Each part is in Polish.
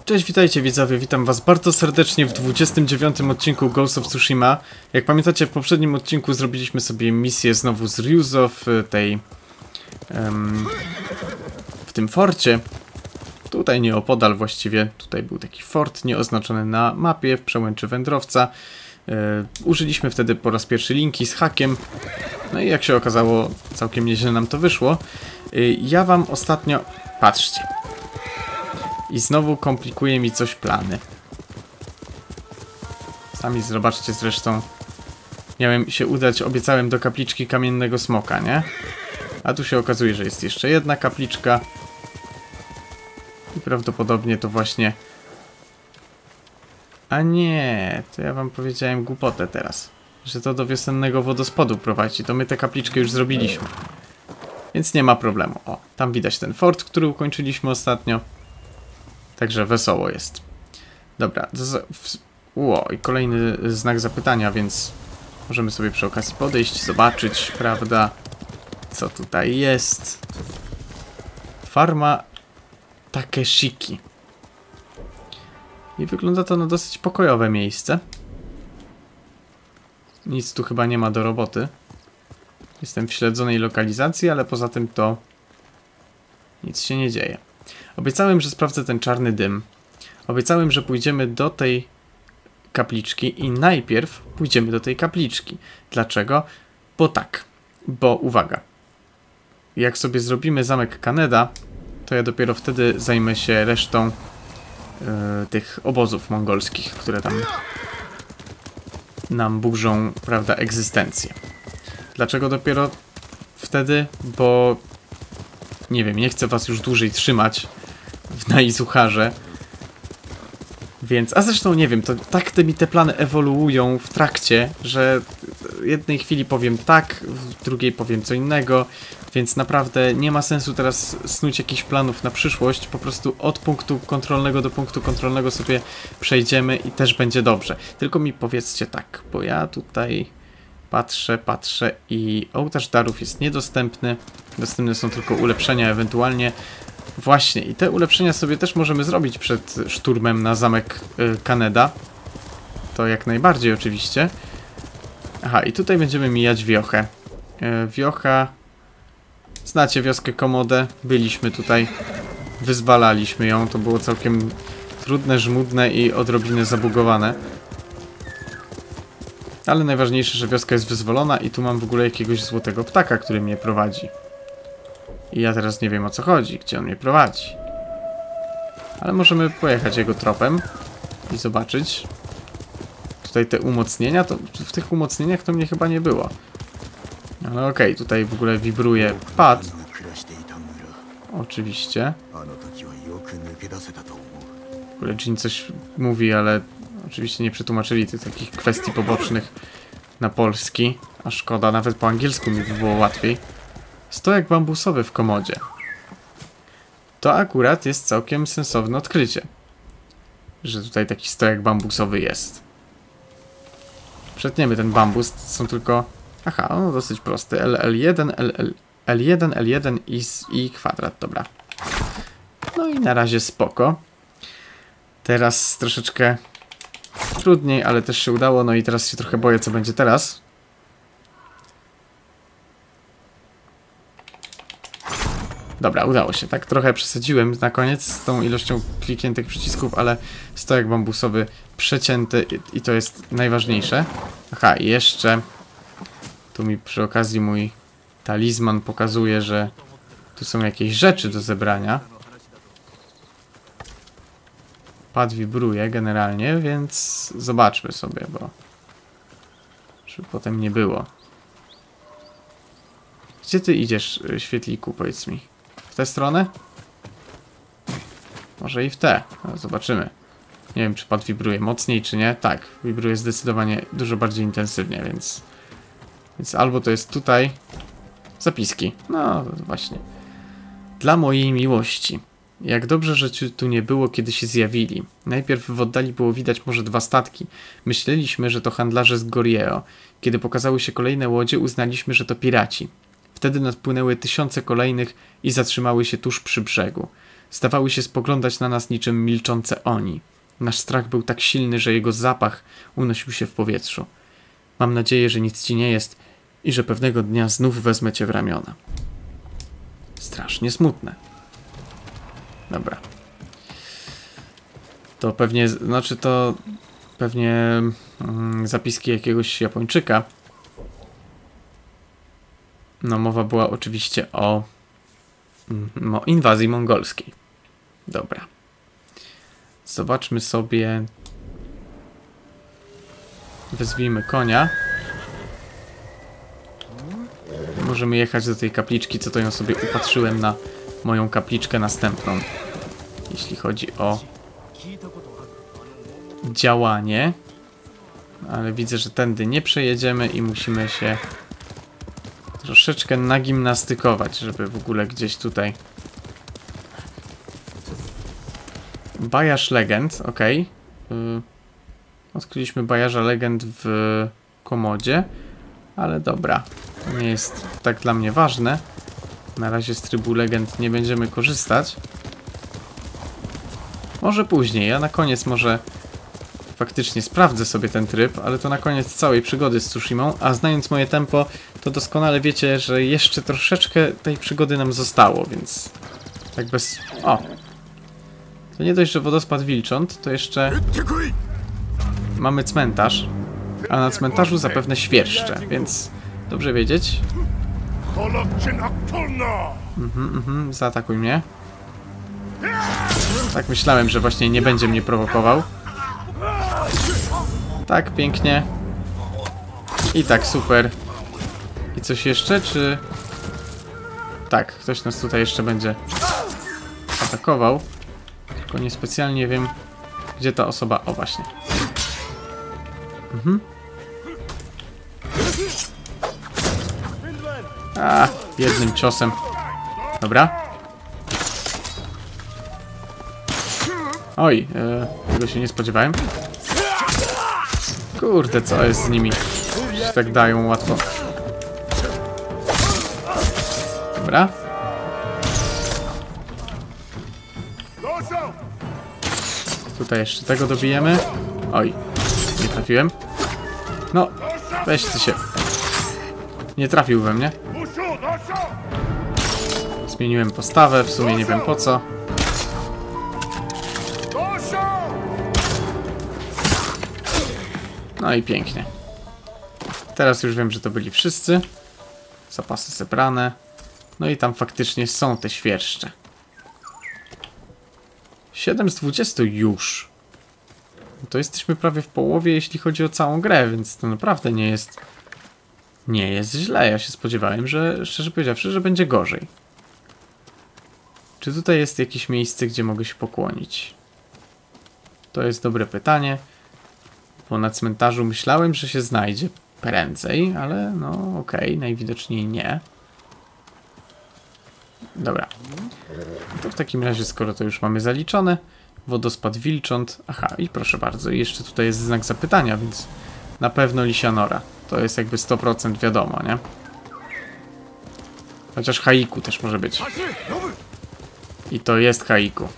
Cześć, witajcie widzowie, witam was bardzo serdecznie w 29 odcinku Ghost of Tsushima. Jak pamiętacie, w poprzednim odcinku zrobiliśmy sobie misję znowu z Ryuzo w tej... w tym forcie. Tutaj nieopodal właściwie, tutaj był taki fort nieoznaczony na mapie w przełęczy wędrowca. Użyliśmy wtedy po raz pierwszy linki z hakiem. No i jak się okazało, całkiem nieźle nam to wyszło. Ja wam ostatnio... Patrzcie. I znowu komplikuje mi coś plany. Sami zobaczcie zresztą. Miałem się udać, obiecałem do kapliczki kamiennego smoka, nie? A tu się okazuje, że jest jeszcze jedna kapliczka. I prawdopodobnie to właśnie... A nie, to ja wam powiedziałem głupotę teraz. Że to do wiosennego wodospadu prowadzi. To my tę kapliczkę już zrobiliśmy. Więc nie ma problemu. O, tam widać ten fort, który ukończyliśmy ostatnio. Także wesoło jest. Dobra, i kolejny znak zapytania, więc możemy sobie przy okazji podejść, zobaczyć, prawda, co tutaj jest. Farma Takeshiki. I wygląda to na dosyć pokojowe miejsce. Nic tu chyba nie ma do roboty. Jestem w śledzonej lokalizacji, ale poza tym to nic się nie dzieje. Obiecałem, że sprawdzę ten czarny dym. Obiecałem, że pójdziemy do tej kapliczki i najpierw pójdziemy do tej kapliczki. Dlaczego? Bo tak. Bo uwaga. Jak sobie zrobimy zamek Kaneda, to ja dopiero wtedy zajmę się resztą tych obozów mongolskich, które tam nam burzą, prawda, egzystencję. Dlaczego dopiero wtedy? Bo nie wiem, nie chcę was już dłużej trzymać w najzucharze. Więc, a zresztą nie wiem, to tak te plany ewoluują w trakcie, że w jednej chwili powiem tak, w drugiej powiem co innego, więc naprawdę nie ma sensu teraz snuć jakichś planów na przyszłość, po prostu od punktu kontrolnego do punktu kontrolnego sobie przejdziemy i też będzie dobrze. Tylko mi powiedzcie tak, bo ja tutaj patrzę i ołtarz darów jest niedostępny, dostępne są tylko ulepszenia ewentualnie. Właśnie, i te ulepszenia sobie też możemy zrobić przed szturmem na zamek Kaneda. To jak najbardziej oczywiście. Aha, i tutaj będziemy mijać wiochę. Wiocha... Znacie wioskę Komodę? Byliśmy tutaj. Wyzwalaliśmy ją. To było całkiem trudne, żmudne i odrobinę zabugowane. Ale najważniejsze, że wioska jest wyzwolona i tu mam w ogóle jakiegoś złotego ptaka, który mnie prowadzi. I ja teraz nie wiem, o co chodzi, gdzie on mnie prowadzi. Ale możemy pojechać jego tropem i zobaczyć. Tutaj te umocnienia, to w tych umocnieniach to mnie chyba nie było. Ale okej, tutaj w ogóle wibruje pad. Oczywiście. W ogóle Jin coś mówi, ale oczywiście nie przetłumaczyli tych takich kwestii pobocznych na polski. A szkoda, nawet po angielsku mi by było łatwiej. Stojak bambusowy w komodzie. To akurat jest całkiem sensowne odkrycie. Że tutaj taki stojak bambusowy jest. Przetniemy ten bambus, to są tylko... Aha, no dosyć prosty. L1, L1, L1 i kwadrat, dobra. No i na razie spoko. Teraz troszeczkę trudniej, ale też się udało. No i teraz się trochę boję, co będzie teraz. Dobra, udało się. Tak trochę przesadziłem na koniec z tą ilością klikniętych przycisków, ale stojak bambusowy przecięty i to jest najważniejsze. Aha, i jeszcze tu mi przy okazji mój talizman pokazuje, że tu są jakieś rzeczy do zebrania. Pad wibruje generalnie, więc zobaczmy sobie, bo żeby potem nie było. Gdzie ty idziesz, świetliku, powiedz mi? W tę stronę? Może i w tę. No, zobaczymy. Nie wiem, czy pad wibruje mocniej, czy nie. Tak, wibruje zdecydowanie dużo bardziej intensywnie, więc albo to jest tutaj. Zapiski. No, właśnie. Dla mojej miłości. Jak dobrze, że cię tu nie było, kiedy się zjawili. Najpierw w oddali było widać może 2 statki. Myśleliśmy, że to handlarze z Gorieo. Kiedy pokazały się kolejne łodzie, uznaliśmy, że to piraci. Wtedy nadpłynęły tysiące kolejnych i zatrzymały się tuż przy brzegu. zdawały się spoglądać na nas niczym milczące oni. Nasz strach był tak silny, że jego zapach unosił się w powietrzu. Mam nadzieję, że nic ci nie jest i że pewnego dnia znów wezmę cię w ramiona. Strasznie smutne. Dobra. To pewnie, to pewnie zapiski jakiegoś Japończyka. No, mowa była oczywiście o inwazji mongolskiej. Dobra. Zobaczmy sobie. Wezwijmy konia. Możemy jechać do tej kapliczki, co to ją sobie upatrzyłem na moją kapliczkę następną. Jeśli chodzi o działanie. Ale widzę, że tędy nie przejedziemy i musimy się troszeczkę nagimnastykować, żeby w ogóle gdzieś tutaj... Bajarz legend, ok. Odkryliśmy bajarza legend w komodzie, ale dobra, to nie jest tak dla mnie ważne. Na razie z trybu legend nie będziemy korzystać. Może później, ja na koniec może faktycznie sprawdzę sobie ten tryb, ale to na koniec całej przygody z Tsushimą, a znając moje tempo, to doskonale wiecie, że jeszcze troszeczkę tej przygody nam zostało, więc tak bez... O! To nie dość, że wodospad wilcząt, to jeszcze mamy cmentarz, a na cmentarzu zapewne świerszcze, więc dobrze wiedzieć. Zaatakuj mnie. Tak myślałem, że właśnie nie będzie mnie prowokował. Tak, pięknie. I tak, super. I coś jeszcze, czy... Tak, ktoś nas tutaj jeszcze będzie atakował. Tylko niespecjalnie wiem, gdzie ta osoba... O, właśnie. A, jednym ciosem. Dobra. Oj, tego się nie spodziewałem. Kurde, co jest z nimi? Się tak dają łatwo. Dobra. Tutaj jeszcze tego dobijemy. Oj, nie trafiłem. No, weź ty się. Nie trafił we mnie. Zmieniłem postawę, w sumie nie wiem po co. No i pięknie. Teraz już wiem, że to byli wszyscy. Zapasy zebrane. No i tam faktycznie są te świerszcze. 7 z 20 już. To jesteśmy prawie w połowie, jeśli chodzi o całą grę, więc to naprawdę nie jest... Nie jest źle. Ja się spodziewałem, że, szczerze powiedziawszy, że będzie gorzej. Czy tutaj jest jakieś miejsce, gdzie mogę się pokłonić? To jest dobre pytanie. Bo na cmentarzu myślałem, że się znajdzie prędzej, ale no okej, najwidoczniej nie. Dobra. To w takim razie, skoro to już mamy zaliczone, wodospad wilcząt. Aha, i proszę bardzo, i jeszcze tutaj jest znak zapytania, więc na pewno Lisianora. To jest jakby 100% wiadomo, nie? Chociaż haiku też może być. I to jest haiku.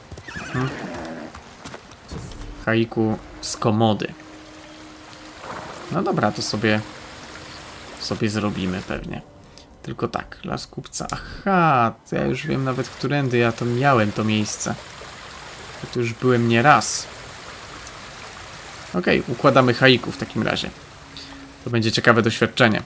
Haiku z komody. No dobra, to sobie zrobimy pewnie. Tylko tak, las kupca. Aha, to ja już wiem nawet, którędy ja to miałem, to miejsce. Ja tu już byłem nie raz. Okej, układamy haiku w takim razie. To będzie ciekawe doświadczenie.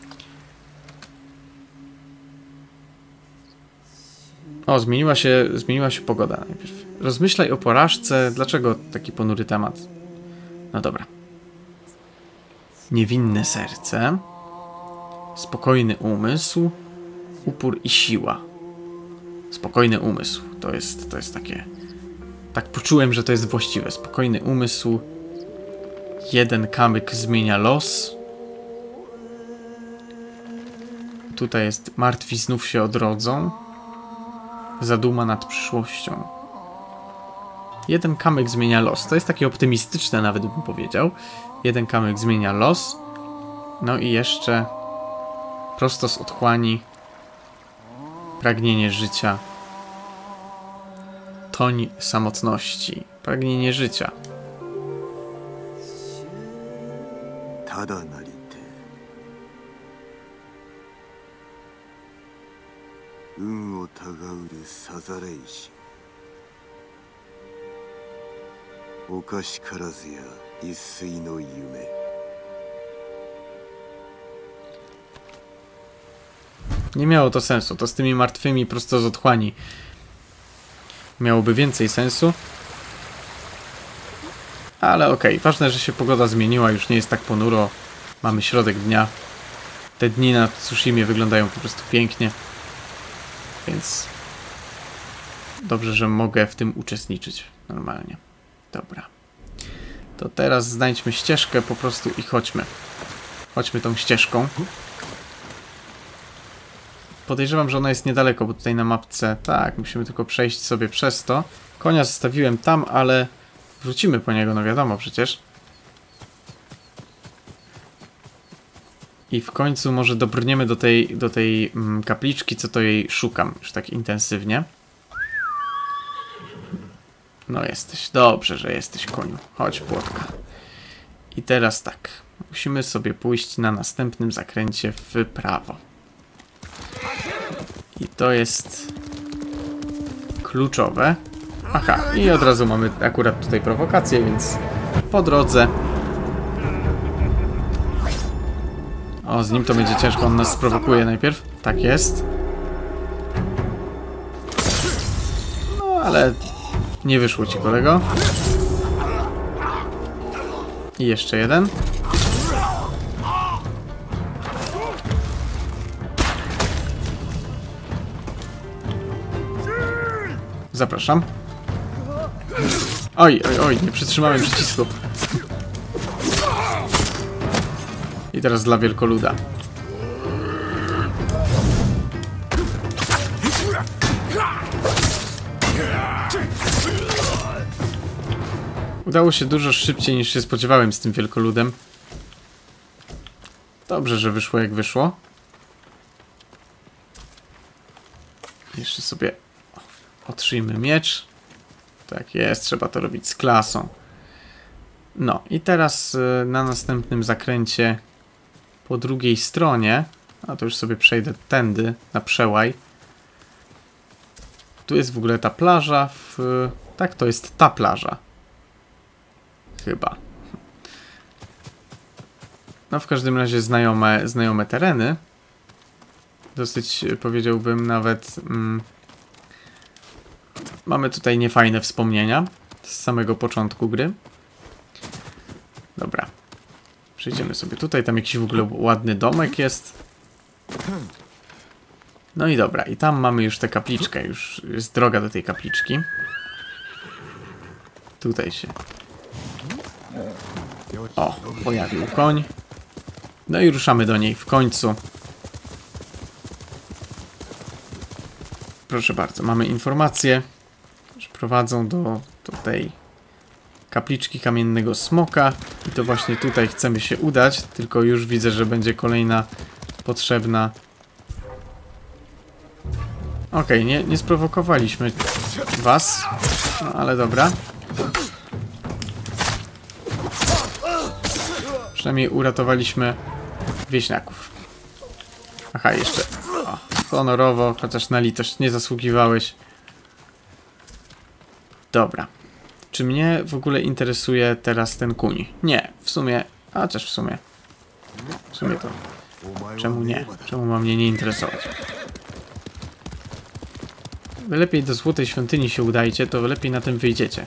O, zmieniła się pogoda najpierw. Rozmyślaj o porażce. Dlaczego taki ponury temat? No dobra. Niewinne serce. Spokojny umysł. Upór i siła. Spokojny umysł. To jest takie... Tak poczułem, że to jest właściwe. Spokojny umysł. Jeden kamyk zmienia los. Tutaj jest martwi znów się odrodzą. Zaduma nad przyszłością. Jeden kamyk zmienia los. To jest takie optymistyczne, nawet bym powiedział. Jeden kamyk zmienia los. No i jeszcze prosto z otchłani pragnienie życia. Toń samotności, pragnienie życia. ただなりて運をたがうるさざれ石おかしからずや一睡の夢 Nie miało to sensu. To z tymi martwymi prosto z otchłani miałoby więcej sensu. Ale okej, ważne, że się pogoda zmieniła, już nie jest tak ponuro. Mamy środek dnia. Te dni na Tsushimie wyglądają po prostu pięknie. Więc dobrze, że mogę w tym uczestniczyć normalnie. Dobra. To teraz znajdźmy ścieżkę po prostu i chodźmy. Chodźmy tą ścieżką. Podejrzewam, że ona jest niedaleko, bo tutaj na mapce... Tak, musimy tylko przejść sobie przez to. Konia zostawiłem tam, ale wrócimy po niego, no wiadomo przecież. I w końcu może dobrniemy do tej kapliczki, co to jej szukam już tak intensywnie. No jesteś. Dobrze, że jesteś, koniu. Chodź, płotka. I teraz tak. Musimy sobie pójść na następnym zakręcie w prawo. I to jest kluczowe. Aha, i od razu mamy akurat tutaj prowokację, więc po drodze. O, z nim to będzie ciężko, on nas sprowokuje najpierw. Tak jest. No, ale nie wyszło ci, kolego. I jeszcze jeden. Zapraszam. Oj, oj, oj, nie przytrzymałem przycisku. I teraz dla wielkoluda. Udało się dużo szybciej niż się spodziewałem z tym wielkoludem. Dobrze, że wyszło jak wyszło. Jeszcze sobie otrzyjmy miecz. Tak jest, trzeba to robić z klasą. No i teraz na następnym zakręcie po drugiej stronie, a to już sobie przejdę tędy na przełaj. Tu jest w ogóle ta plaża. Tak, to jest ta plaża. Chyba. No w każdym razie znajome tereny. Dosyć powiedziałbym nawet... mamy tutaj niefajne wspomnienia z samego początku gry. Dobra. Przejdziemy sobie tutaj. Tam jakiś w ogóle ładny domek jest. No i dobra. I tam mamy już tę kapliczkę. Już jest droga do tej kapliczki. Tutaj się... O, pojawił koń. No i ruszamy do niej w końcu. Proszę bardzo, mamy informację, że prowadzą do tej kapliczki kamiennego smoka. I to właśnie tutaj chcemy się udać. Tylko już widzę, że będzie kolejna potrzebna. Okej, nie sprowokowaliśmy was. No ale dobra. Przynajmniej uratowaliśmy wieśniaków. Aha, jeszcze. O, honorowo, chociaż na litość nie zasługiwałeś. Dobra. Czy mnie w ogóle interesuje teraz ten kuń? Nie, w sumie. A chociaż w sumie to. Czemu nie? Czemu ma mnie nie interesować? Wy lepiej do Złotej Świątyni się udajcie, to lepiej na tym wyjdziecie.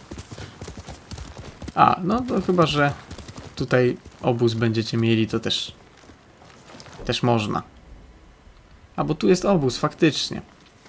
A, no to chyba, że tutaj obóz będziecie mieli, to też można. A, bo tu jest obóz, faktycznie.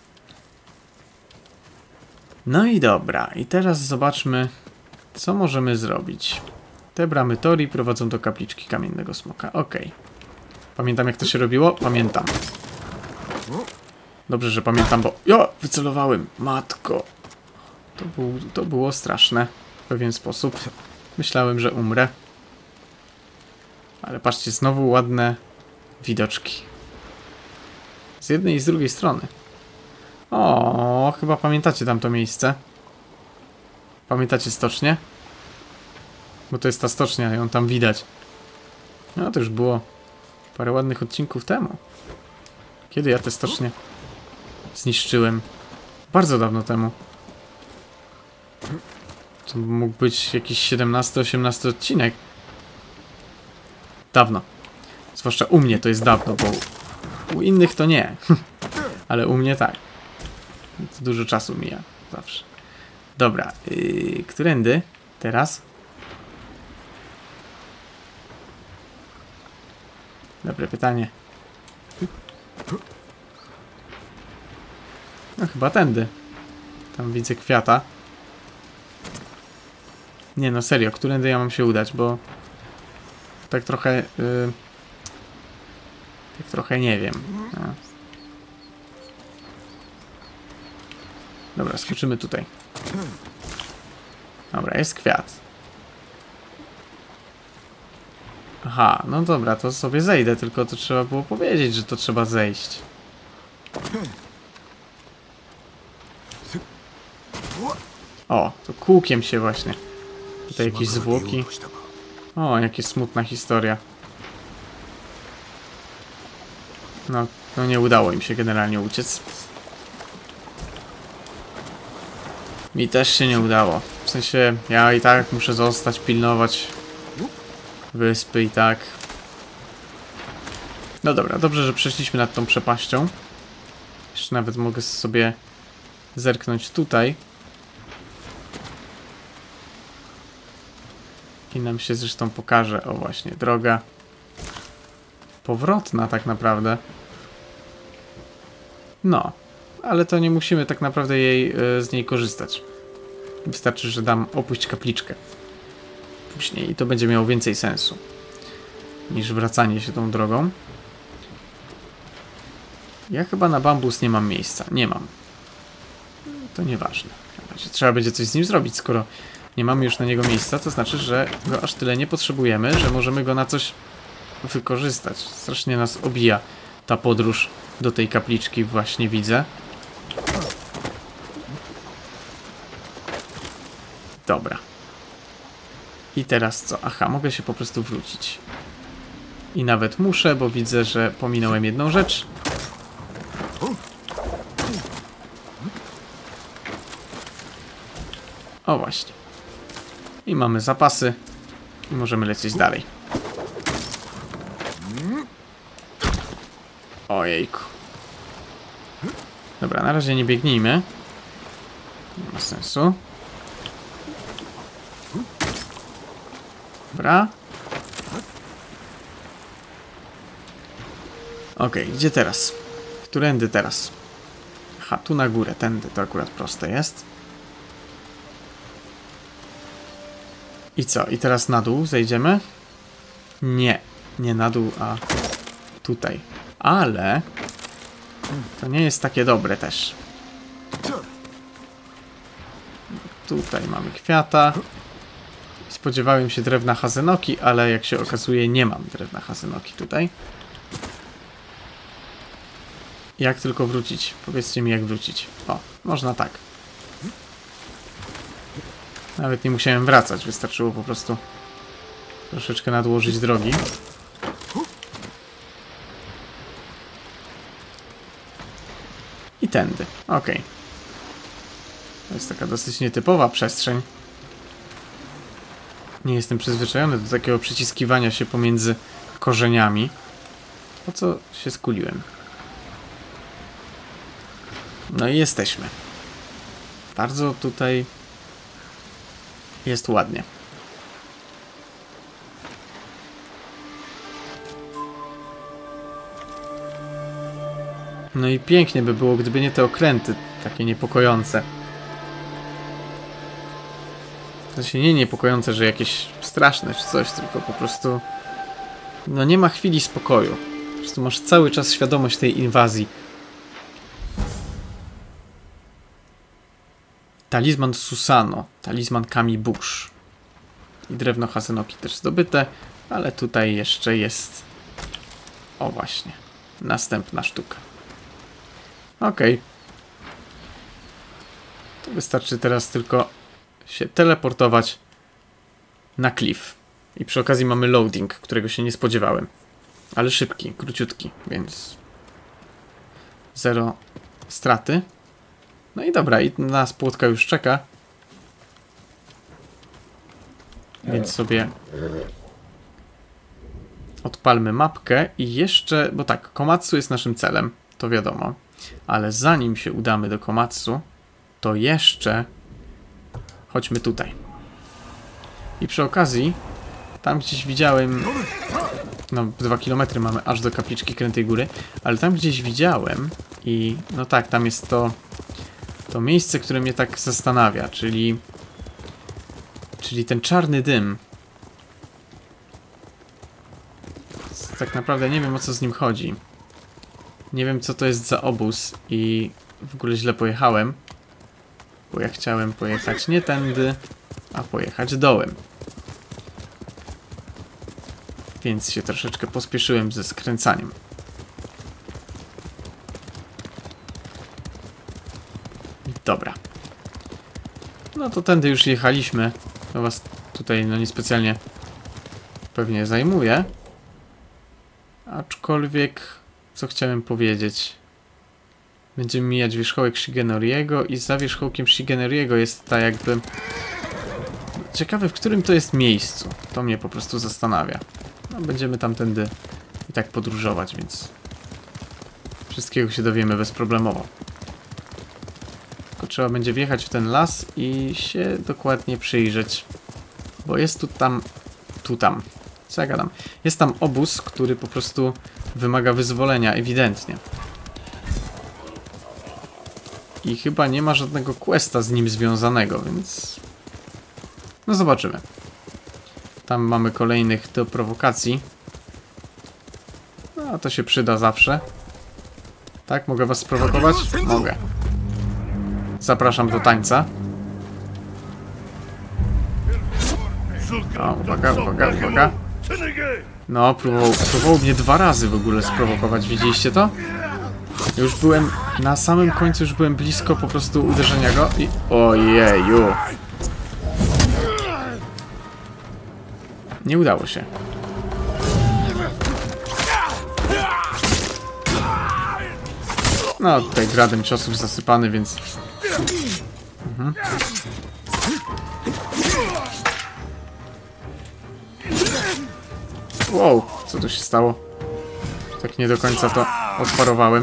No i dobra. I teraz zobaczmy, co możemy zrobić. Te bramy Tori prowadzą do kapliczki kamiennego smoka. Okej. Pamiętam, jak to się robiło? Pamiętam. Dobrze, że pamiętam, bo... Jo! Wycelowałem! Matko! To było straszne. W pewien sposób. Myślałem, że umrę. Ale patrzcie, znowu ładne widoczki. Z jednej i z drugiej strony. O, O, chyba pamiętacie tamto miejsce. Pamiętacie stocznię? Bo to jest ta stocznia, ją tam widać. No to już było parę ładnych odcinków temu. Kiedy ja tę stocznię zniszczyłem? Bardzo dawno temu. To mógł być jakiś 17-18 odcinek. Dawno. Zwłaszcza u mnie to jest dawno, bo u innych to nie. Ale u mnie tak. To dużo czasu mija. Zawsze. Dobra. Którędy? Teraz? Dobre pytanie. No chyba tędy. Tam widzę kwiata. Nie no, serio, którędy ja mam się udać, bo tak trochę tak trochę nie wiem. No. Dobra, skoczymy tutaj. Dobra, jest kwiat. Aha, no dobra, to sobie zejdę, tylko to trzeba było powiedzieć, że to trzeba zejść. O, to kółkiem się właśnie. Tutaj jakieś zwłoki. O, jaka smutna historia. No nie udało im się generalnie uciec. Mi też się nie udało. W sensie, ja i tak muszę zostać, pilnować wyspy i tak. No dobra, dobrze, że przeszliśmy nad tą przepaścią. Jeszcze nawet mogę sobie zerknąć tutaj. I nam się zresztą pokaże, o właśnie, droga powrotna tak naprawdę. No, ale to nie musimy tak naprawdę z niej korzystać. Wystarczy, że dam opuść kapliczkę. Później i to będzie miało więcej sensu niż wracanie się tą drogą. Ja chyba na bambus nie mam miejsca. Nie mam. To nieważne. Trzeba będzie coś z nim zrobić, skoro nie mamy już na niego miejsca, to znaczy, że go aż tyle nie potrzebujemy, że możemy go na coś wykorzystać. Strasznie nas obija ta podróż do tej kapliczki, właśnie widzę. Dobra. I teraz co? Aha, mogę się po prostu wrócić. I nawet muszę, bo widzę, że pominąłem jedną rzecz. O właśnie. I mamy zapasy. I możemy lecieć dalej. Ojejku. Dobra, na razie nie biegnijmy. Nie ma sensu. Dobra. Okej, gdzie teraz? Którędy teraz? Aha, tu na górę, tędy, to akurat proste jest. I co? I teraz na dół zejdziemy? Nie, nie na dół, a tutaj. Ale to nie jest takie dobre też. Tutaj mamy kwiata. Spodziewałem się drewna hazynoki, ale jak się okazuje, nie mam drewna hazynoki tutaj. Jak tylko wrócić? Powiedzcie mi, jak wrócić. O, można tak. Nawet nie musiałem wracać, wystarczyło po prostu troszeczkę nadłożyć drogi. I tędy. Okej. To jest taka dosyć nietypowa przestrzeń. Nie jestem przyzwyczajony do takiego przyciskiwania się pomiędzy korzeniami. Po co się skuliłem? No i jesteśmy. Bardzo tutaj jest ładnie. No i pięknie by było, gdyby nie te okręty takie niepokojące. W sensie nie niepokojące, że jakieś straszne czy coś, tylko po prostu no nie ma chwili spokoju. Po prostu masz cały czas świadomość tej inwazji. Talizman Susano, talizman Kami Bush. I drewno hazynoki też zdobyte, ale tutaj jeszcze jest... O właśnie, następna sztuka. Okej. Wystarczy teraz tylko się teleportować na klif. I przy okazji mamy loading, którego się nie spodziewałem. Ale szybki, króciutki, więc 0 straty. No i dobra, i nas płotka już czeka. Więc sobie odpalmy mapkę i jeszcze, bo tak, Komatsu jest naszym celem, to wiadomo. Ale zanim się udamy do Komatsu, to jeszcze chodźmy tutaj. I przy okazji, tam gdzieś widziałem, no 2 km mamy aż do kapliczki Krętej Góry, ale tam gdzieś widziałem i no tak, tam jest to miejsce, które mnie tak zastanawia, czyli ten czarny dym. Tak naprawdę nie wiem, o co z nim chodzi. Nie wiem, co to jest za obóz i w ogóle źle pojechałem. Bo ja chciałem pojechać nie tędy, a pojechać dołem. Więc się troszeczkę pospieszyłem ze skręcaniem. Dobra. No to tędy już jechaliśmy. To was tutaj no niespecjalnie pewnie zajmuje. Aczkolwiek, co chciałem powiedzieć. Będziemy mijać wierzchołek Shigenoriego i za wierzchołkiem Shigenoriego jest ta jakby... Ciekawe, w którym to jest miejscu. To mnie po prostu zastanawia. No, będziemy tamtędy i tak podróżować, więc... Wszystkiego się dowiemy bezproblemowo. Tylko trzeba będzie wjechać w ten las i się dokładnie przyjrzeć. Bo jest tam. Co ja gadam? Jest tam obóz, który po prostu wymaga wyzwolenia, ewidentnie. I chyba nie ma żadnego questa z nim związanego, więc... No zobaczymy. Tam mamy kolejnych do prowokacji. No to się przyda zawsze. Tak? Mogę was sprowokować? Mogę. Zapraszam do tańca. O, uwaga, uwaga, uwaga. No, próbował mnie 2 razy w ogóle sprowokować. Widzieliście to? Już byłem na samym końcu, już byłem blisko po prostu uderzenia go i... Ojeju. Nie udało się. No, tutaj gradem ciosów zasypany, więc... Wow, co tu się stało? Tak nie do końca to odparowałem.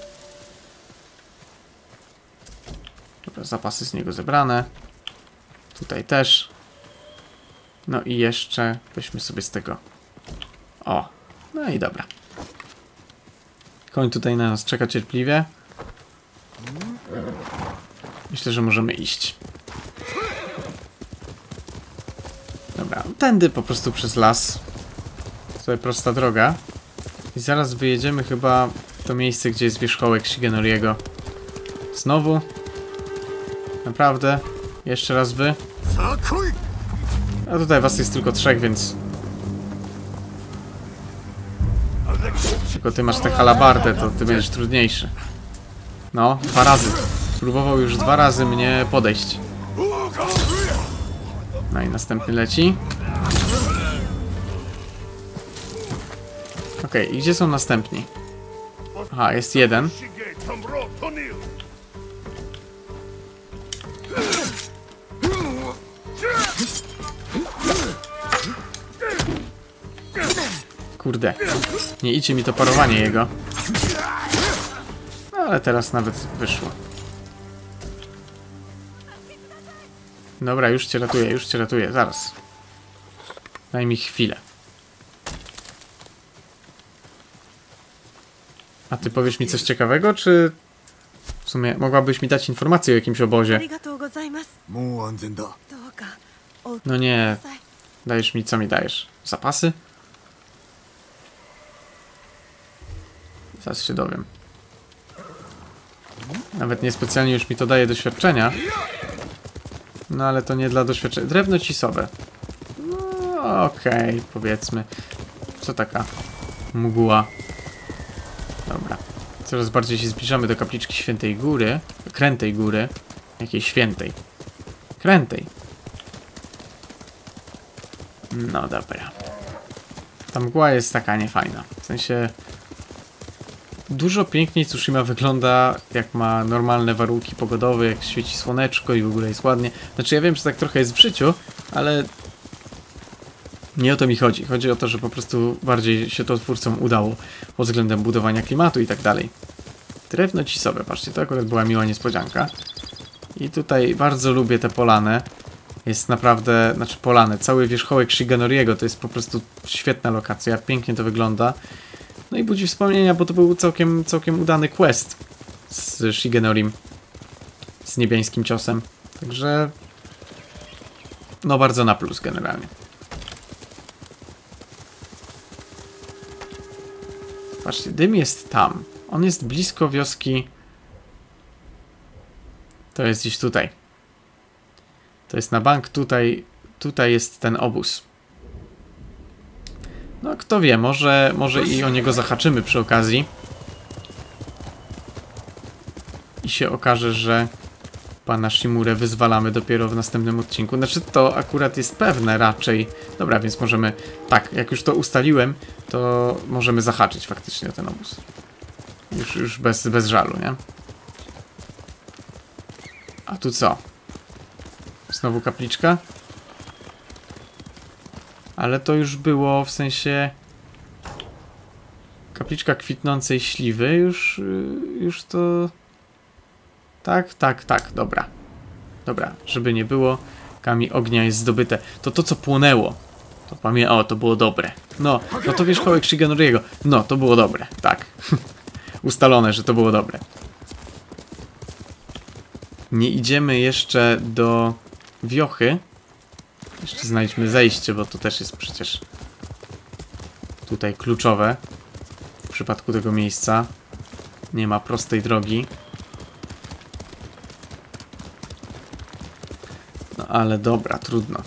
Dobra, zapasy z niego zebrane. Tutaj też. No i jeszcze weźmy sobie z tego. O, no i dobra. Koń tutaj na nas czeka cierpliwie. Myślę, że możemy iść. Dobra, tędy po prostu przez las. Tutaj prosta droga. I zaraz wyjedziemy chyba w to miejsce, gdzie jest wierzchołek Shigenoriego. Znowu. Naprawdę. Jeszcze raz wy. A tutaj was jest tylko 3, więc... Tylko ty masz tę halabardę, to ty będziesz trudniejszy. No, 2 razy. Próbował już 2 razy mnie podejść. No i następny leci. Okej, i gdzie są następni? Aha, jest jeden. Kurde, nie idzie mi to parowanie jego. No, ale teraz nawet wyszło. Dobra, już cię ratuję, zaraz. Daj mi chwilę. A ty powiesz mi coś ciekawego, czy... W sumie mogłabyś mi dać informację o jakimś obozie? No nie. Dajesz mi, co mi dajesz? Zapasy? Zaraz się dowiem. Nawet niespecjalnie już mi to daje doświadczenia. No ale to nie dla doświadczenia. Drewno cisowe. No okej, powiedzmy. Co taka mgła? Dobra. Coraz bardziej się zbliżamy do kapliczki Świętej Góry. Krętej Góry. Jakiej świętej. Krętej. No dobra. Ta mgła jest taka niefajna. W sensie... Dużo piękniej Tsushima wygląda, jak ma normalne warunki pogodowe, jak świeci słoneczko i w ogóle jest ładnie. Znaczy ja wiem, że tak trochę jest w życiu, ale... Nie o to mi chodzi. Chodzi o to, że po prostu bardziej się to twórcom udało pod względem budowania klimatu i tak dalej. Drewno cisowe, patrzcie, to akurat była miła niespodzianka. I tutaj bardzo lubię te polane. Jest naprawdę, znaczy polane, cały wierzchołek Shigenoriego to jest po prostu świetna lokacja, pięknie to wygląda. No i budzi wspomnienia, bo to był całkiem udany quest z Shigenorim, z niebiańskim ciosem. Także, no bardzo na plus generalnie. Patrzcie, dym jest tam. On jest blisko wioski. To jest gdzieś tutaj. To jest na bank tutaj. Tutaj jest ten obóz. No kto wie, może i o niego zahaczymy przy okazji. I się okaże, że pana Shimurę wyzwalamy dopiero w następnym odcinku. Znaczy to akurat jest pewne raczej. Dobra, więc możemy... Tak, jak już to ustaliłem, to możemy zahaczyć faktycznie o ten obóz. Już bez żalu, nie? A tu co? Znowu kapliczka? Ale to już było, w sensie... Kapliczka kwitnącej śliwy, już to... Tak, dobra. Dobra, żeby nie było, kamień ognia jest zdobyte. To co płonęło. To to było dobre. No to wierzchołek Shigenoriego. No, to było dobre, tak. Ustalone, że to było dobre. Nie idziemy jeszcze do wiochy. Jeszcze znajdźmy zejście, bo to też jest przecież tutaj kluczowe. W przypadku tego miejsca nie ma prostej drogi. No ale dobra, trudno.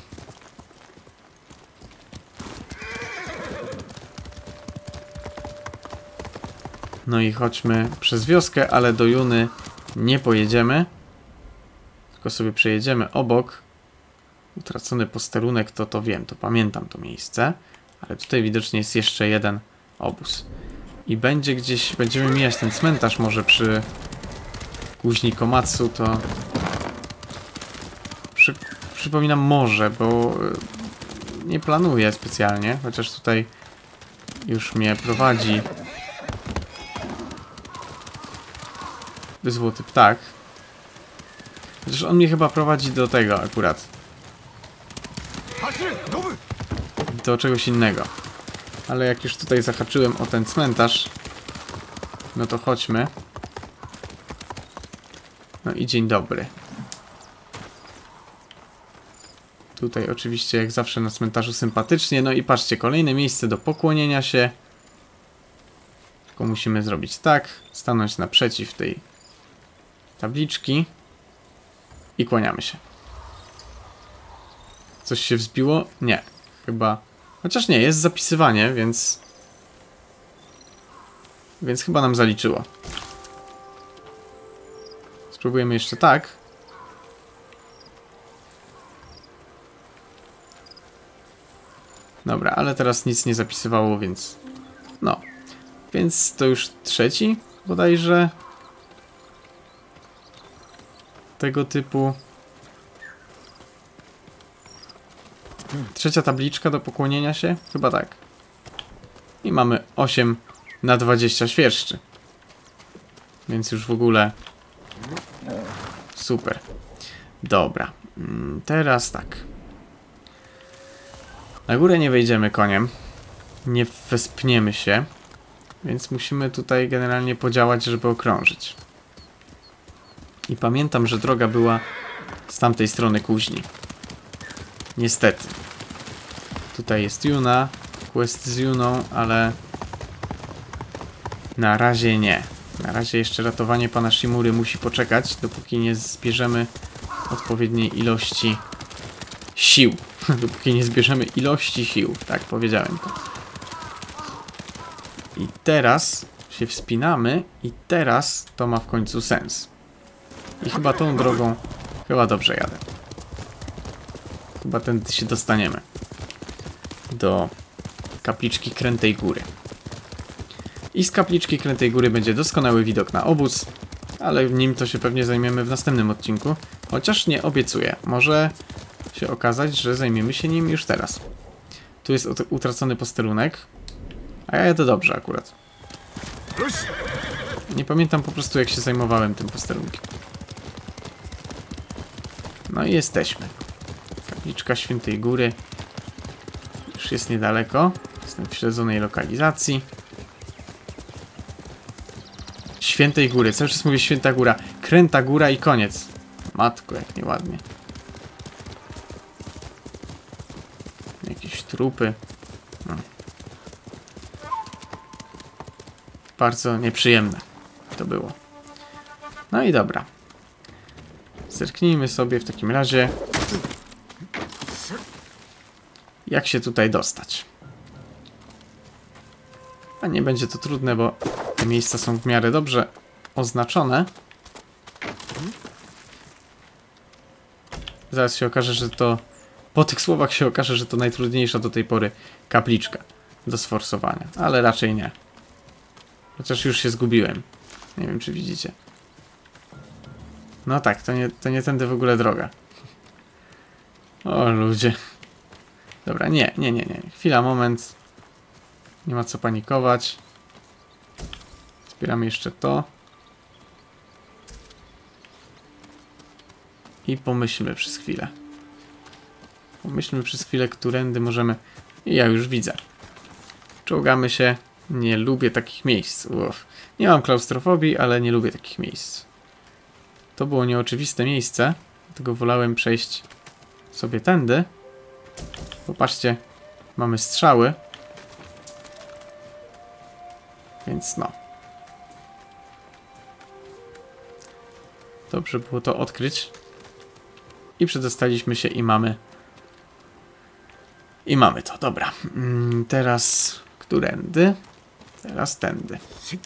No i chodźmy przez wioskę, ale do Juny nie pojedziemy. Tylko sobie przejedziemy obok. Utracony posterunek, to wiem, to pamiętam to miejsce. Ale tutaj widocznie jest jeszcze jeden obóz. I będzie gdzieś, będziemy mijać ten cmentarz może przy Kuźni Komatsu, to... Przypominam może, bo nie planuję specjalnie, chociaż tutaj już mnie prowadzi Złoty Ptak. Chociaż on mnie chyba prowadzi do tego akurat. Do czegoś innego. Ale jak już tutaj zahaczyłem o ten cmentarz, no to chodźmy. No i dzień dobry. Tutaj oczywiście jak zawsze na cmentarzu sympatycznie. No i patrzcie, kolejne miejsce do pokłonienia się. Tylko musimy zrobić tak. Stanąć naprzeciw tej tabliczki. I kłaniamy się. Coś się wzbiło? Nie. Chyba... Chociaż nie, jest zapisywanie, więc... Więc chyba nam zaliczyło. Spróbujemy jeszcze tak. Dobra, ale teraz nic nie zapisywało, więc... No. Więc to już trzeci, bodajże... Tego typu... Trzecia tabliczka do pokłonienia się? Chyba tak. I mamy 8 na 20 świerszczy. Więc już w ogóle... Super. Dobra. Teraz tak. Na górę nie wejdziemy koniem. Nie wespniemy się. Więc musimy tutaj generalnie podziałać, żeby okrążyć. I pamiętam, że droga była z tamtej strony kuźni. Niestety. Tutaj jest Yuna. Quest z Juną, ale... Na razie nie. Na razie jeszcze ratowanie pana Shimury musi poczekać, dopóki nie zbierzemy odpowiedniej ilości sił. Dopóki nie zbierzemy ilości sił. Tak, powiedziałem to. I teraz się wspinamy i teraz to ma w końcu sens. I chyba tą drogą Chyba dobrze jadę. Chyba tędy się dostaniemy. Do kapliczki Krętej Góry. I z kapliczki Krętej Góry będzie doskonały widok na obóz. Ale nim to się pewnie zajmiemy w następnym odcinku. Chociaż nie obiecuję. Może się okazać, że zajmiemy się nim już teraz. Tu jest utracony posterunek. A ja jadę dobrze akurat. Nie pamiętam po prostu, jak się zajmowałem tym posterunkiem. No i jesteśmy. Kapliczka Świętej Góry. Już jest niedaleko. Jestem w śledzonej lokalizacji. Świętej Góry. Cały czas mówię Święta Góra. Kręta Góra i koniec. Matko, jak nieładnie. Jakieś trupy. No. Bardzo nieprzyjemne to było. No i dobra. Zerknijmy sobie w takim razie, jak się tutaj dostać. A nie będzie to trudne, bo te miejsca są w miarę dobrze oznaczone. Zaraz się okaże, że to... Po tych słowach się okaże, że to najtrudniejsza do tej pory kapliczka do sforsowania. Ale raczej nie. Chociaż już się zgubiłem. Nie wiem, czy widzicie. No tak, to nie tędy w ogóle droga. O ludzie. Dobra, nie. Chwila, moment. Nie ma co panikować. Zbieramy jeszcze to. I pomyślmy przez chwilę. Pomyślmy przez chwilę, którędy możemy... I ja już widzę. Czołgamy się. Nie lubię takich miejsc. Uf. Nie mam klaustrofobii, ale nie lubię takich miejsc. To było nieoczywiste miejsce. Dlatego wolałem przejść sobie tędy. Popatrzcie, mamy strzały. Więc no. Dobrze było to odkryć. I przedostaliśmy się i mamy... I mamy to, dobra. Teraz którędy? Teraz tędy.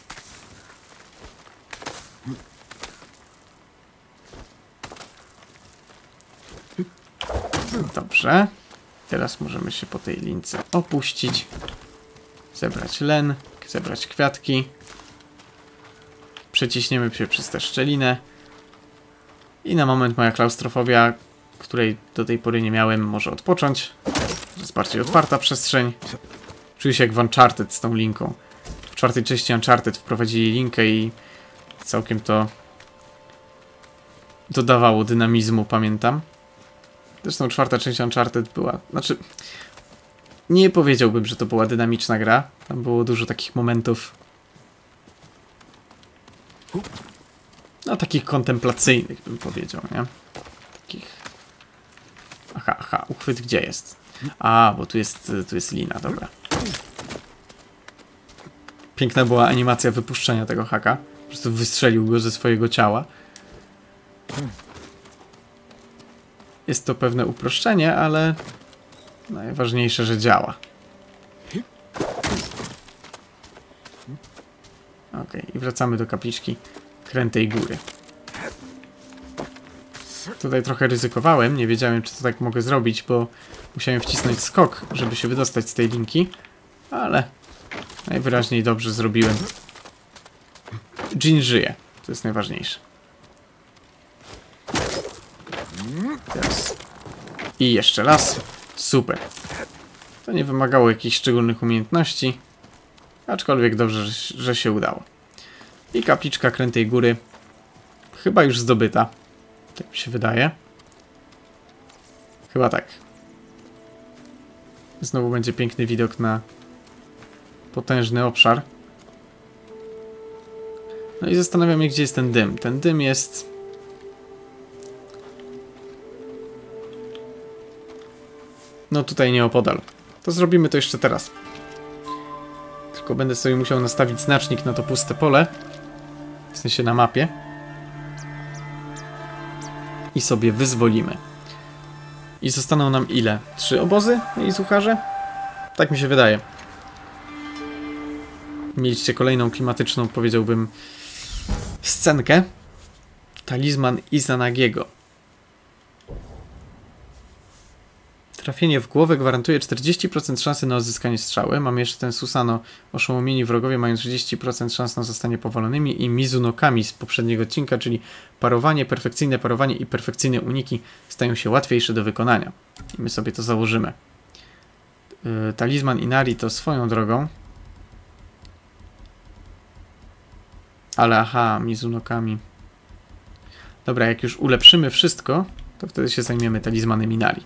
Dobrze. Teraz możemy się po tej lince opuścić. Zebrać len, zebrać kwiatki. Przeciśniemy się przez tę szczelinę. I na moment moja klaustrofobia, której do tej pory nie miałem, może odpocząć. Jest bardziej otwarta przestrzeń. Czuję się jak w Uncharted z tą linką. W czwartej części Uncharted wprowadzili linkę i całkiem to dodawało dynamizmu, pamiętam. Zresztą czwarta część Uncharted była... Znaczy, nie powiedziałbym, że to była dynamiczna gra. Tam było dużo takich momentów... No, takich kontemplacyjnych, bym powiedział, nie? Takich... Aha, uchwyt gdzie jest? A, bo tu jest lina, dobra. Piękna była animacja wypuszczenia tego haka. Po prostu wystrzelił go ze swojego ciała. Jest to pewne uproszczenie, ale najważniejsze, że działa. Ok, i wracamy do kapliczki Krętej Góry. Tutaj trochę ryzykowałem, nie wiedziałem, czy to tak mogę zrobić, bo musiałem wcisnąć skok, żeby się wydostać z tej linki, ale najwyraźniej dobrze zrobiłem. Jin żyje, to jest najważniejsze. Teraz. I jeszcze raz. Super. To nie wymagało jakichś szczególnych umiejętności, aczkolwiek dobrze, że się udało. I kapliczka Krętej Góry chyba już zdobyta. Tak mi się wydaje. Chyba tak. Znowu będzie piękny widok na potężny obszar. No i zastanawiam się, gdzie jest ten dym. Ten dym jest... No tutaj nieopodal. To zrobimy to jeszcze teraz. Tylko będę sobie musiał nastawić znacznik na to puste pole. W sensie na mapie. I sobie wyzwolimy. I zostaną nam ile? 3 obozy i sucharze? Tak mi się wydaje. Mieliście kolejną klimatyczną, powiedziałbym, scenkę. Talizman Izanagiego. Trafienie w głowę gwarantuje 40% szansy na odzyskanie strzały. Mamy jeszcze ten Susano. Oszołomieni wrogowie mają 30% szans na zostanie powalonymi. I Mizunokami z poprzedniego odcinka, czyli perfekcyjne parowanie i perfekcyjne uniki stają się łatwiejsze do wykonania. I my sobie to założymy. Talizman Inari to swoją drogą. Ale aha, Mizunokami. Dobra, jak już ulepszymy wszystko, to wtedy się zajmiemy talizmanem Inari.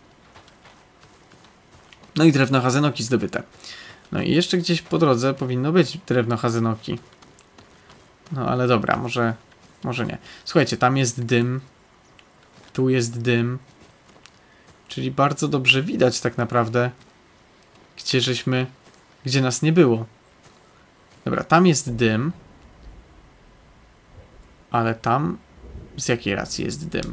No i drewno Hazenoki zdobyte. No i jeszcze gdzieś po drodze powinno być drewno Hazenoki. No ale dobra, może nie. Słuchajcie, tam jest dym. Tu jest dym. Czyli bardzo dobrze widać tak naprawdę, gdzie nas nie było. Dobra, tam jest dym. Ale tam z jakiej racji jest dym?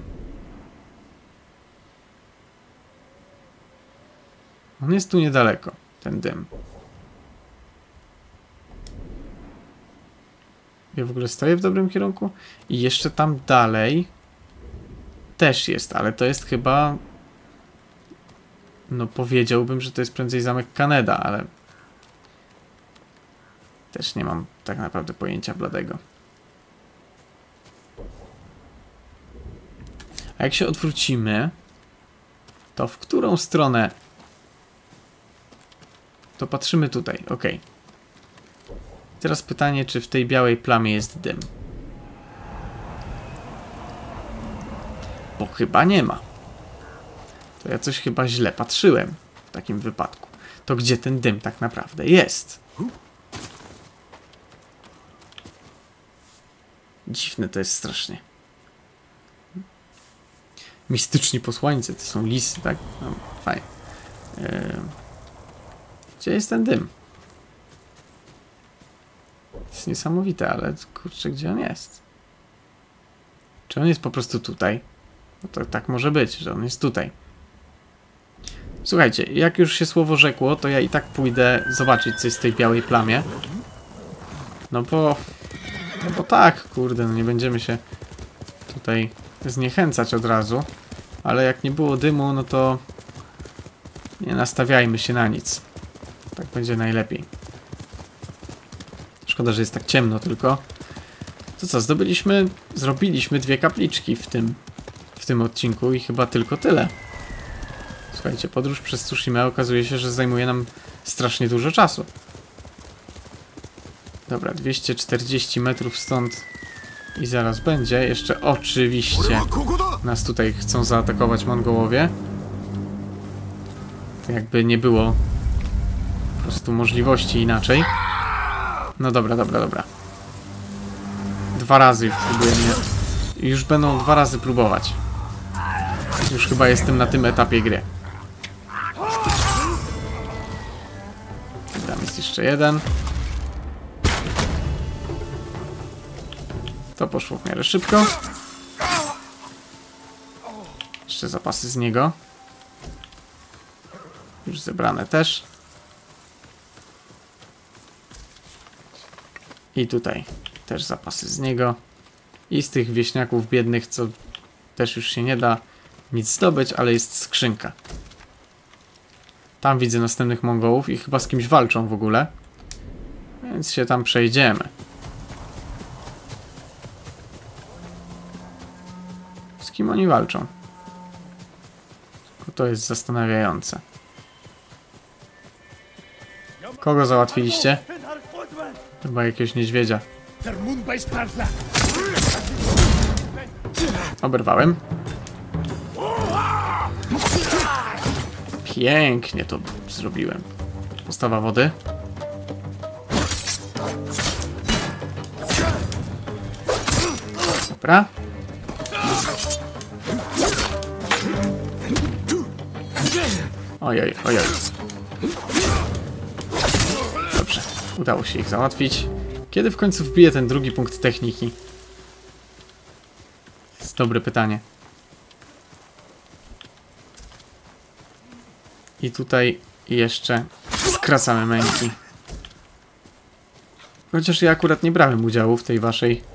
On jest tu niedaleko, ten dym. Ja w ogóle stoję w dobrym kierunku? I jeszcze tam dalej też jest, ale to jest chyba... No powiedziałbym, że to jest prędzej zamek Kaneda, ale... Też nie mam tak naprawdę pojęcia bladego. A jak się odwrócimy, to w którą stronę? To patrzymy tutaj, ok. Teraz pytanie, czy w tej białej plamie jest dym? Bo chyba nie ma. To ja coś chyba źle patrzyłem w takim wypadku. To gdzie ten dym tak naprawdę jest? Dziwne to jest strasznie. Mistyczni posłańcy, to są lisy, tak? No, fajnie. Gdzie jest ten dym? To jest niesamowite, ale kurczę, gdzie on jest? Czy on jest po prostu tutaj? No to tak może być, że on jest tutaj. Słuchajcie, jak już się słowo rzekło, to ja i tak pójdę zobaczyć, co jest w tej białej plamie. No bo tak, kurde, no nie będziemy się tutaj zniechęcać od razu. Ale jak nie było dymu, no to nie nastawiajmy się na nic. Tak będzie najlepiej. Szkoda, że jest tak ciemno tylko. To co, zrobiliśmy 2 kapliczki w tym odcinku i chyba tylko tyle. Słuchajcie, podróż przez Tsushima okazuje się, że zajmuje nam strasznie dużo czasu. Dobra, 240 metrów stąd i zaraz będzie. Jeszcze oczywiście nas tutaj chcą zaatakować Mongołowie. To jakby nie było po prostu możliwości inaczej. No dobra. 2 razy już próbuję mnie. Już będą 2 razy próbować. Już chyba jestem na tym etapie gry. Tam jest jeszcze jeden. To poszło w miarę szybko. Jeszcze zapasy z niego. Już zebrane też. I tutaj też zapasy z niego. I z tych wieśniaków biednych, co też już się nie da nic zdobyć, ale jest skrzynka. Tam widzę następnych Mongołów i chyba z kimś walczą w ogóle. Więc się tam przejdziemy. Z kim oni walczą? To jest zastanawiające. Kogo załatwiliście? Chyba jakiegoś niedźwiedzia. Oberwałem. Pięknie to zrobiłem. Postawa wody. Dobra. Ojej. Dobrze, udało się ich załatwić. Kiedy w końcu wbiję ten drugi punkt techniki? To jest dobre pytanie. I tutaj jeszcze skracamy męki. Chociaż ja akurat nie brałem udziału w tej waszej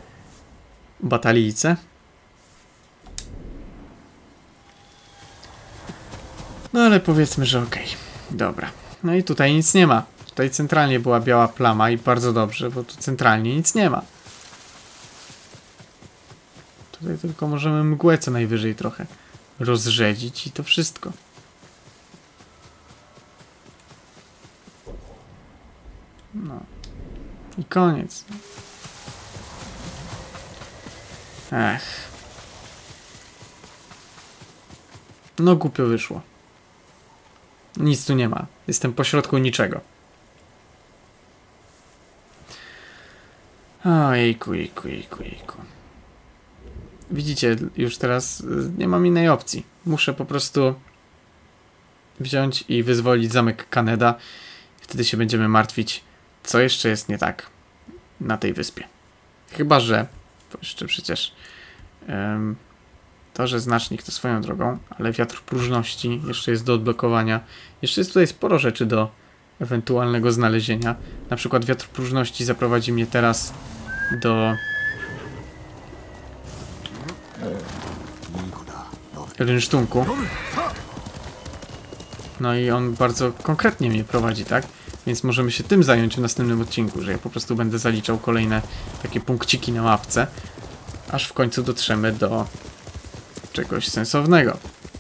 batalijce. No ale powiedzmy, że okej. Dobra. No i tutaj nic nie ma. Tutaj centralnie była biała plama i bardzo dobrze, bo tu centralnie nic nie ma. Tutaj tylko możemy mgłę co najwyżej trochę rozrzedzić i to wszystko. No. I koniec. Ech. No głupio wyszło. Nic tu nie ma. Jestem pośrodku niczego. O, jejku. Widzicie, już teraz nie mam innej opcji. Muszę po prostu wziąć i wyzwolić zamek Kaneda. Wtedy się będziemy martwić, co jeszcze jest nie tak na tej wyspie. Chyba że, to jeszcze przecież to, że znacznik to swoją drogą, ale wiatr próżności jeszcze jest do odblokowania. Jeszcze jest tutaj sporo rzeczy do ewentualnego znalezienia. Na przykład wiatr próżności zaprowadzi mnie teraz do rynsztunku. No i on bardzo konkretnie mnie prowadzi, tak? Więc możemy się tym zająć w następnym odcinku, że ja po prostu będę zaliczał kolejne takie punkciki na mapce, aż w końcu dotrzemy do czegoś sensownego.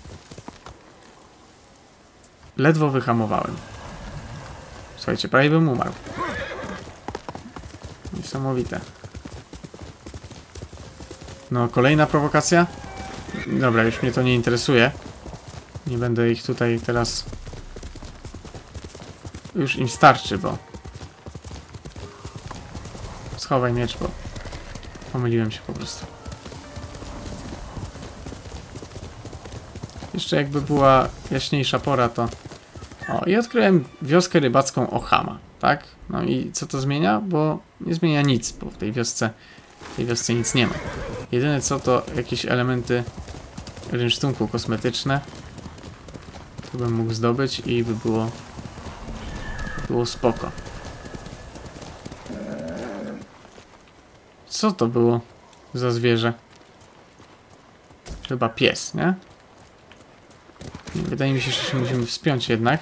Ledwo wyhamowałem. Słuchajcie, prawie bym umarł. Niesamowite. No, kolejna prowokacja? Dobra, już mnie to nie interesuje. Nie będę ich tutaj teraz... Już im starczy, bo... Schowaj miecz, bo... Pomyliłem się po prostu. Jeszcze jakby była jaśniejsza pora, to... O, i odkryłem wioskę rybacką Ohama, tak? No i co to zmienia? Bo nie zmienia nic, bo w tej wiosce nic nie ma. Jedyne co to jakieś elementy rynsztunku kosmetyczne. To bym mógł zdobyć i by było spoko. Co to było za zwierzę? Chyba pies, nie? Wydaje mi się, że się musimy wspiąć jednak.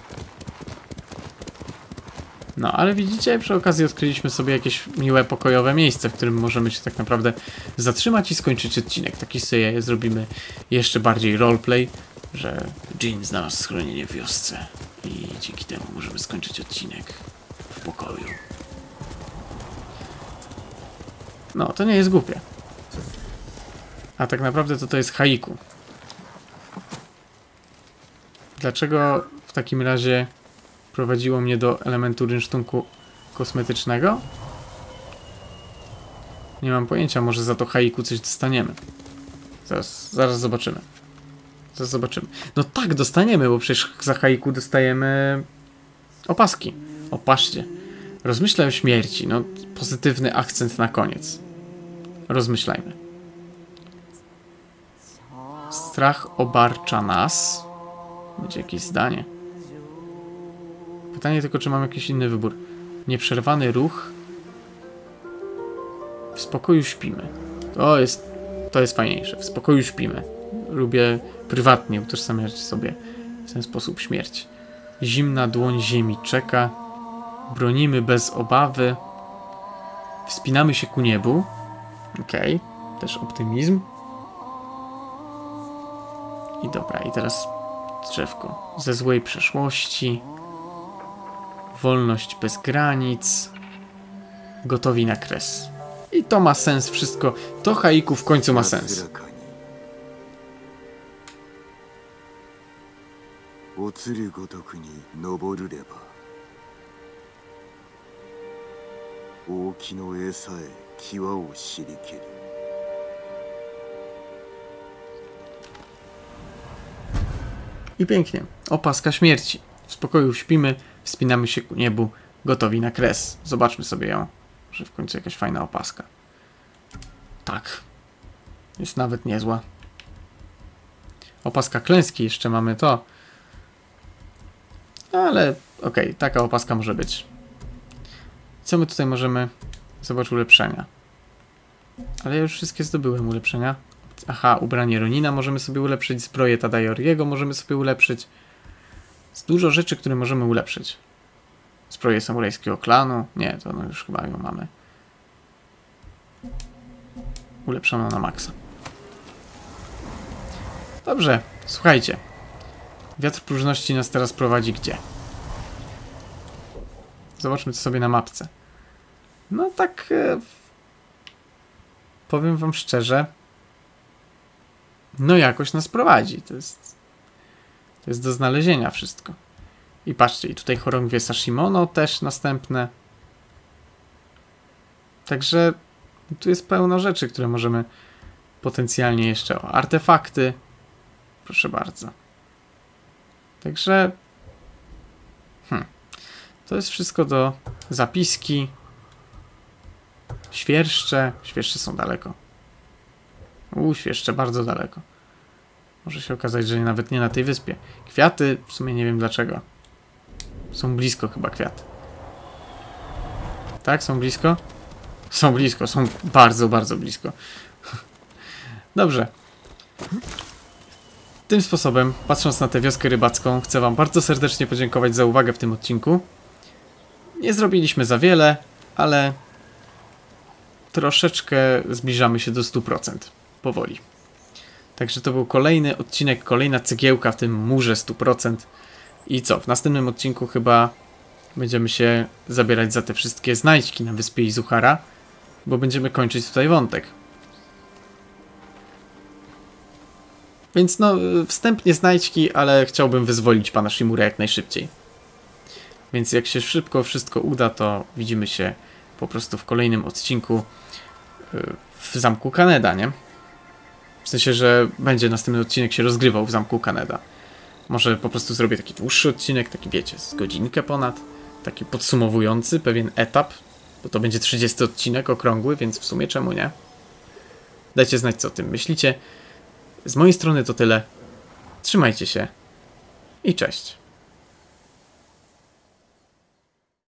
No, ale widzicie, przy okazji odkryliśmy sobie jakieś miłe, pokojowe miejsce, w którym możemy się tak naprawdę zatrzymać i skończyć odcinek. Taki sobie zrobimy jeszcze bardziej roleplay, że Jin znalazł schronienie w wiosce i dzięki temu możemy skończyć odcinek w pokoju. No, to nie jest głupie. A tak naprawdę to jest haiku. Dlaczego w takim razie prowadziło mnie do elementu rynsztunku kosmetycznego? Nie mam pojęcia, może za to haiku coś dostaniemy. Zaraz zobaczymy. Zaraz zobaczymy. No tak, dostaniemy, bo przecież za haiku dostajemy opaski. O, patrzcie. Rozmyślaj o śmierci. No, pozytywny akcent na koniec. Rozmyślajmy. Strach obarcza nas. Będzie jakieś zdanie. Pytanie tylko, czy mam jakiś inny wybór. Nieprzerwany ruch. W spokoju śpimy. To jest fajniejsze. W spokoju śpimy. Lubię prywatnie utożsamiać sobie w ten sposób śmierć. Zimna dłoń ziemi czeka. Bronimy bez obawy. Wspinamy się ku niebu. Okej. Też optymizm. I dobra, i teraz drzewko. Ze złej przeszłości. Wolność bez granic. Gotowi na kres. I to ma sens wszystko. To haiku w końcu ma sens. I pięknie. Opaska śmierci. W spokoju śpimy, wspinamy się ku niebu, gotowi na kres. Zobaczmy sobie ją. Może w końcu jakaś fajna opaska. Tak. Jest nawet niezła. Opaska klęski, jeszcze mamy to. Ale okej, taka opaska może być. Co my tutaj możemy... Zobacz ulepszenia. Ale ja już wszystkie zdobyłem ulepszenia. Aha, ubranie Ronina możemy sobie ulepszyć, zbroję Tadayoriego możemy sobie ulepszyć. Jest dużo rzeczy, które możemy ulepszyć. Zbroję samurajskiego klanu. Nie, to no już chyba ją mamy. Ulepszono na maksa. Dobrze, słuchajcie. Wiatr próżności nas teraz prowadzi gdzie? Zobaczmy to sobie na mapce. No tak... powiem wam szczerze. No jakoś nas prowadzi. To jest do znalezienia wszystko. I patrzcie, i tutaj chorągwie Sashimono też następne. Także tu jest pełno rzeczy, które możemy potencjalnie jeszcze... O, artefakty. Proszę bardzo. Także... To jest wszystko do zapiski. Świerszcze. Świerszcze są daleko. Świerszcze bardzo daleko. Może się okazać, że nawet nie na tej wyspie. Kwiaty, w sumie nie wiem dlaczego. Są blisko chyba kwiaty. Tak, są blisko? Są blisko, są bardzo, bardzo blisko. Dobrze. Tym sposobem, patrząc na tę wioskę rybacką, chcę wam bardzo serdecznie podziękować za uwagę w tym odcinku. Nie zrobiliśmy za wiele, ale troszeczkę zbliżamy się do 100%. Powoli. Także to był kolejny odcinek, kolejna cegiełka w tym murze 100%. I co? W następnym odcinku chyba będziemy się zabierać za te wszystkie znajdźki na wyspie Izuhara, bo będziemy kończyć tutaj wątek. Więc no, wstępnie znajdźki, ale chciałbym wyzwolić pana Shimura jak najszybciej. Więc jak się szybko wszystko uda, to widzimy się po prostu w kolejnym odcinku w zamku Kaneda, nie? W sensie, że będzie następny odcinek się rozgrywał w zamku Kaneda. Może po prostu zrobię taki dłuższy odcinek, taki wiecie, z godzinkę ponad. Taki podsumowujący pewien etap, bo to będzie 30 odcinek okrągły, więc w sumie czemu nie? Dajcie znać, co o tym myślicie. Z mojej strony to tyle. Trzymajcie się i cześć.